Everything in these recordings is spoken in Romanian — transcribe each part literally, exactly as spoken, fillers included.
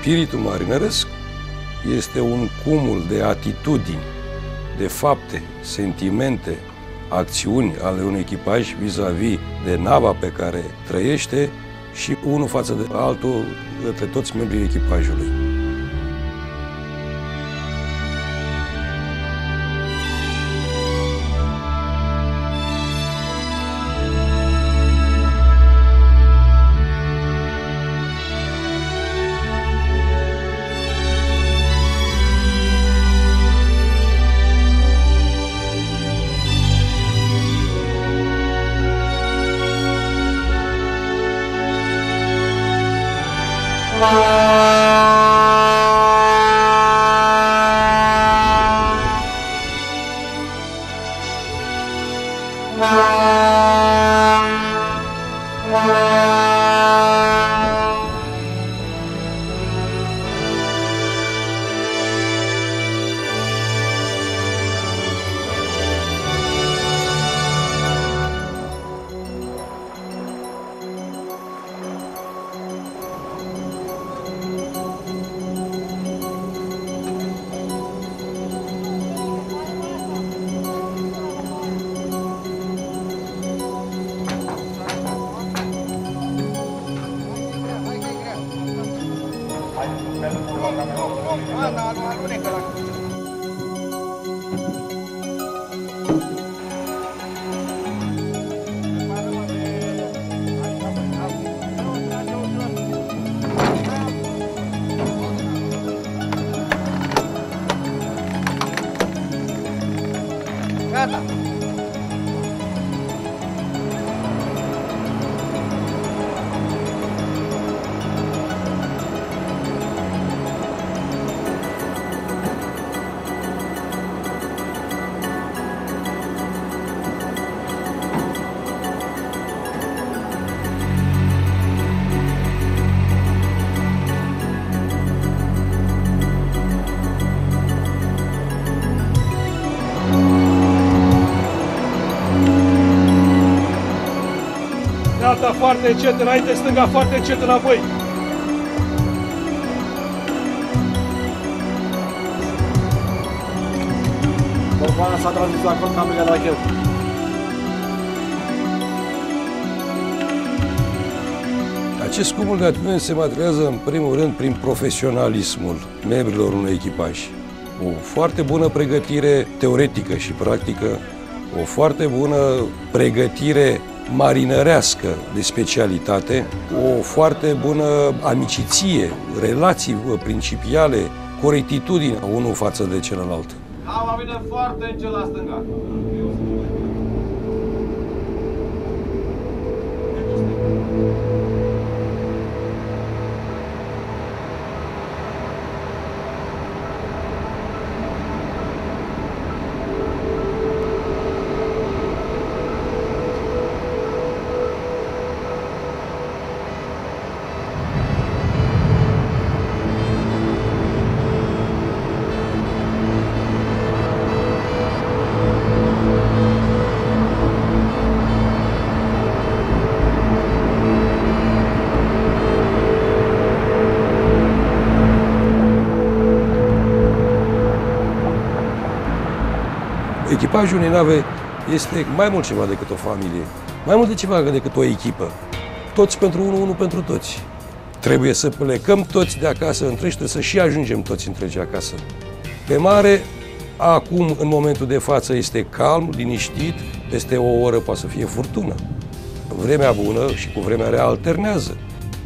Spiritul marinăresc este un cumul de atitudini, de fapte, sentimente, acțiuni ale unui echipaj vis-a-vis de nava pe care trăiește și unul față de altul între toți membrii echipajului. Gata! Dreapta foarte încet înainte, stânga foarte încet înapoi. Borboana s-a transmis la cont, camerele la cheu. Acest cumul de atitudini se materializează în primul rând prin profesionalismul membrilor unui echipaj. O foarte bună pregătire teoretică și practică, o foarte bună pregătire marinărească de specialitate, o foarte bună amiciție, relații principiale, corectitudine unul față de celălalt. Nava vine foarte încet la stânga. Echipajul unei nave este mai mult ceva decât o familie, mai mult de ceva decât o echipă. Toți pentru unul, unul pentru toți. Trebuie să plecăm toți de acasă întregi, trebuie să și ajungem toți întregi acasă. Pe mare, acum, în momentul de față, este calm, liniștit, peste o oră poate să fie furtună. Vremea bună și cu vremea rea alternează.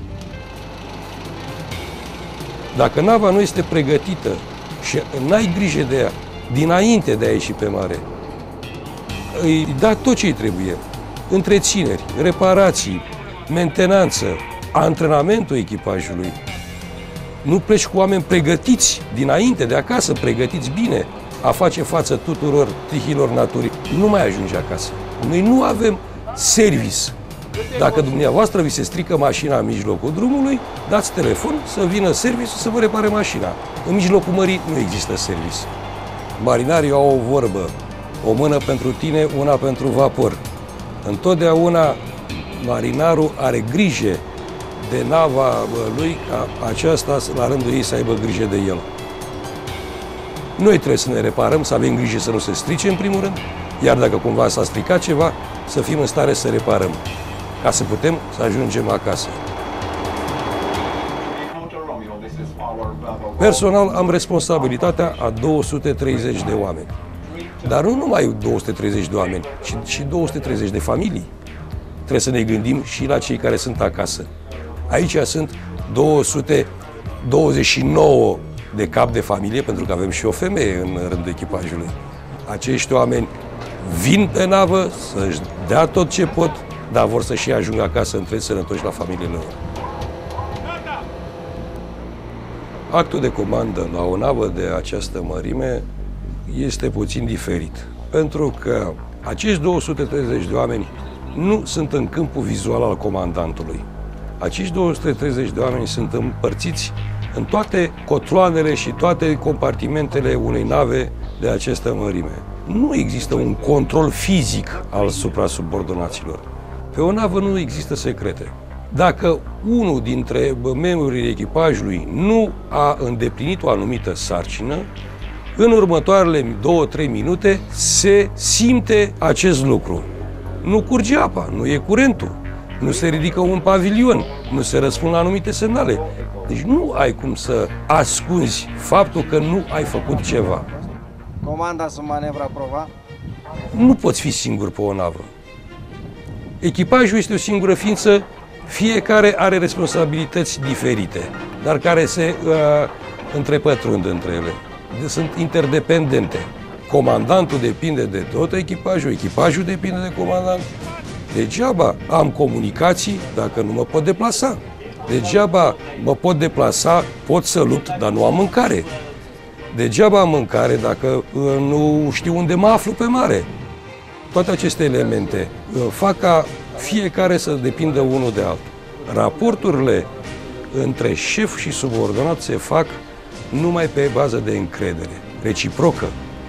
Dacă nava nu este pregătită și n-ai grijă de ea, dinainte de a ieși pe mare, îi da tot ce îi trebuie. Întrețineri, reparații, mentenanță, antrenamentul echipajului. Nu pleci cu oameni pregătiți dinainte, de acasă, pregătiți bine a face față tuturor tihilor naturii. Nu mai ajungi acasă. Noi nu avem service. Dacă dumneavoastră vi se strică mașina în mijlocul drumului, dați telefon să vină serviciul să vă repare mașina. În mijlocul mării nu există service. Marinarii au o vorbă, o mână pentru tine, una pentru vapor. Întotdeauna marinarul are grijă de nava lui ca aceasta, la rândul ei, să aibă grijă de el. Noi trebuie să ne reparăm, să avem grijă să nu se strice în primul rând, iar dacă cumva s-a stricat ceva, să fim în stare să reparăm, ca să putem să ajungem acasă. Personal am responsabilitatea a două sute treizeci de oameni. Dar nu numai două sute treizeci de oameni, ci și două sute treizeci de familii. Trebuie să ne gândim și la cei care sunt acasă. Aici sunt două sute douăzeci și nouă de cap de familie, pentru că avem și o femeie în rândul echipajului. Acești oameni vin pe navă să-și dea tot ce pot, dar vor să și ajungă acasă între sănătoși la familiile lor. Actul de comandă la o navă de această mărime este puțin diferit, pentru că acești două sute treizeci de oameni nu sunt în câmpul vizual al comandantului. Acești două sute treizeci de oameni sunt împărțiți în toate cotloanele și toate compartimentele unei nave de această mărime. Nu există un control fizic al supra-subordonaților. Pe o navă nu există secrete. Dacă unul dintre membrii echipajului nu a îndeplinit o anumită sarcină, în următoarele două-trei minute se simte acest lucru. Nu curge apa, nu e curentul, nu se ridică un pavilion, nu se răspund la anumite semnale. Deci nu ai cum să ascunzi faptul că nu ai făcut ceva. Comanda sub manevră aprovat. Nu poți fi singur pe o navă. Echipajul este o singură ființă, fiecare are responsabilități diferite, dar care se uh, întrepătrund între ele. Sunt interdependente. Comandantul depinde de tot echipajul, echipajul depinde de comandant. Degeaba am comunicații dacă nu mă pot deplasa. Degeaba mă pot deplasa, pot să lupt, dar nu am mâncare. Degeaba am mâncare dacă uh, nu știu unde mă aflu pe mare. Toate aceste elemente uh, fac ca fiecare să depindă unul de altul. Raporturile între șef și subordonat se fac numai pe bază de încredere, reciprocă.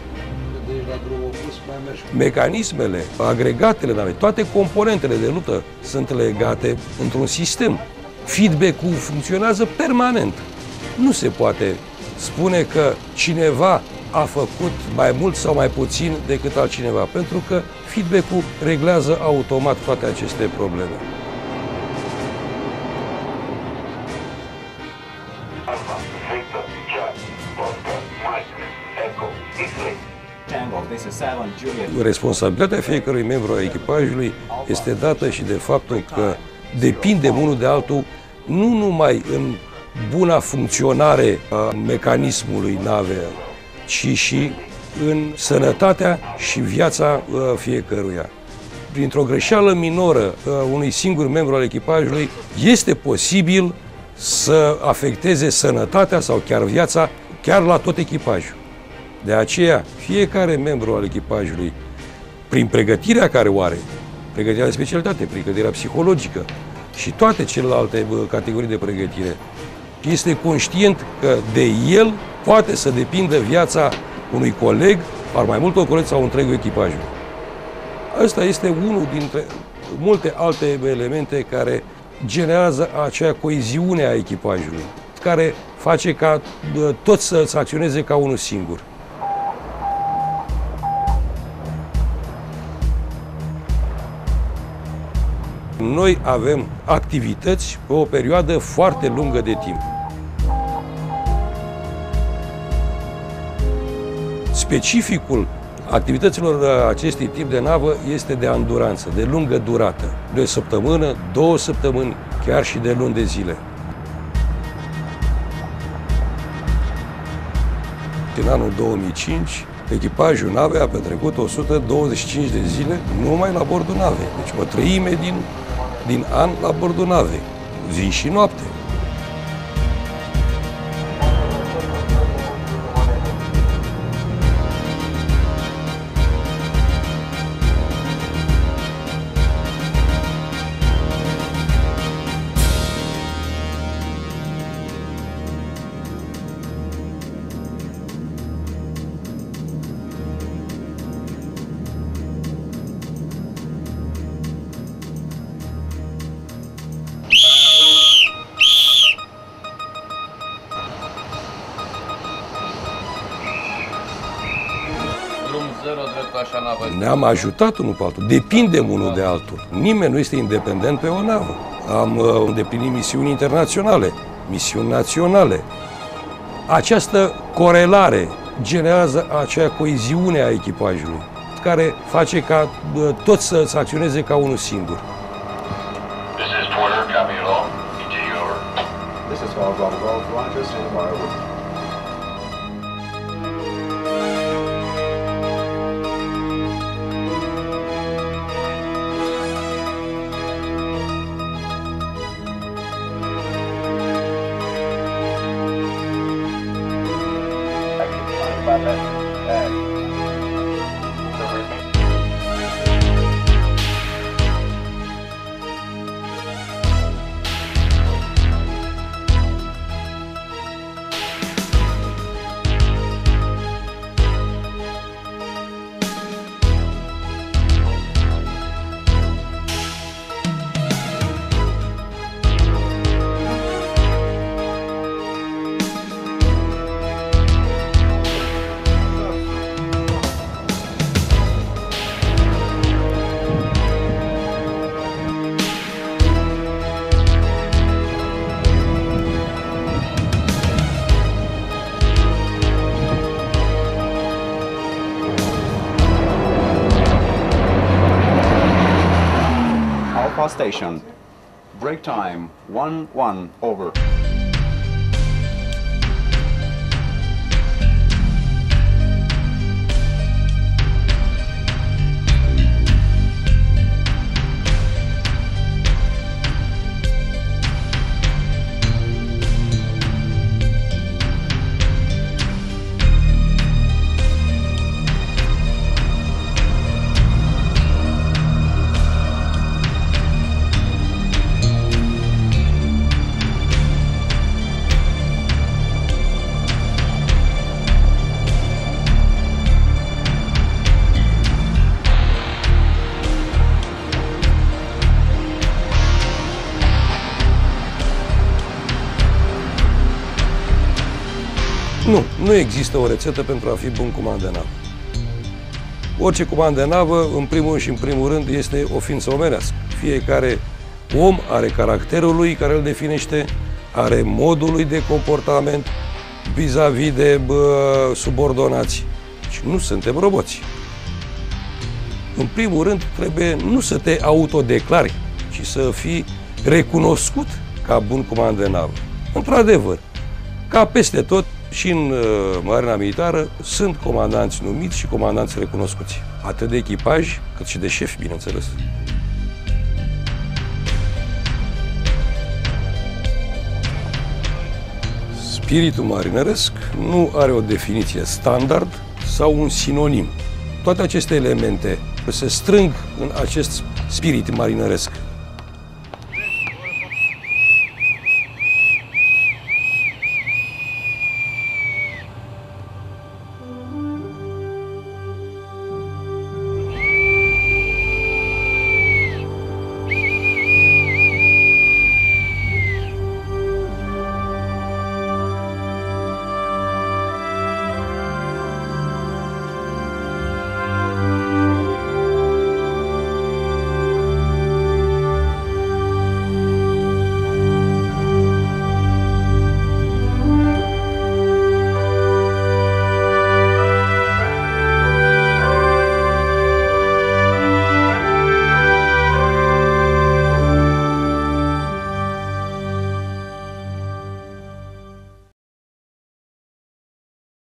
Mecanismele, agregatele navei, toate componentele de luptă sunt legate într-un sistem. Feedback-ul funcționează permanent. Nu se poate spune că cineva a făcut mai mult sau mai puțin decât altcineva, pentru că feedback-ul reglează automat toate aceste probleme. Responsabilitatea fiecărui membru al echipajului este dată și de faptul că depindem unul de altul nu numai în buna funcționare a mecanismului navei, ci și în sănătatea și viața fiecăruia. Printr-o greșeală minoră a unui singur membru al echipajului este posibil să afecteze sănătatea sau chiar viața chiar la tot echipajul. De aceea, fiecare membru al echipajului, prin pregătirea care o are, pregătirea de specialitate, pregătirea psihologică și toate celelalte categorii de pregătire, este conștient că de el poate să depindă viața unui coleg, al mai multor colegi sau întregul echipajul. Ăsta este unul dintre multe alte elemente care generează acea coeziune a echipajului, care face ca toți să, să acționeze ca unul singur. Noi avem activități pe o perioadă foarte lungă de timp. Specificul activităților acestui tip de navă este de anduranță, de lungă durată, de o săptămână, două săptămâni, chiar și de luni de zile. În anul două mii cinci, echipajul navei a petrecut o sută douăzeci și cinci de zile numai la bordul navei, deci o treime din, din an la bordul navei, zi și noapte. drum zero drept așa navă. Ne-am ajutat unul pe altul, depindem unul de altul. Nimeni nu este independent pe o navă. Am uh, îndeplinit misiuni internaționale, misiuni naționale. Această corelare generează acea coeziune a echipajului, care face ca uh, toți să, să acționeze ca unul singur. This is Porter, copy it all. Continue over. This is Golf Golf Golf, Roger, stand by over. Alpha Station. Break time one one over. Nu, nu există o rețetă pentru a fi bun comandă de navă. Orice comandă de navă, în primul și în primul rând, este o ființă omenească. Fiecare om are caracterul lui care îl definește, are modul lui de comportament vis-a-vis de bă, subordonați. Și nu suntem roboți. În primul rând, trebuie nu să te autodeclari, ci să fii recunoscut ca bun comandă de navă. Într-adevăr, ca peste tot, și în uh, Marina Militară sunt comandanți numiți și comandanți recunoscuți. Atât de echipaj, cât și de șefi, bineînțeles. Spiritul marinăresc nu are o definiție standard sau un sinonim. Toate aceste elemente se strâng în acest spirit marinăresc.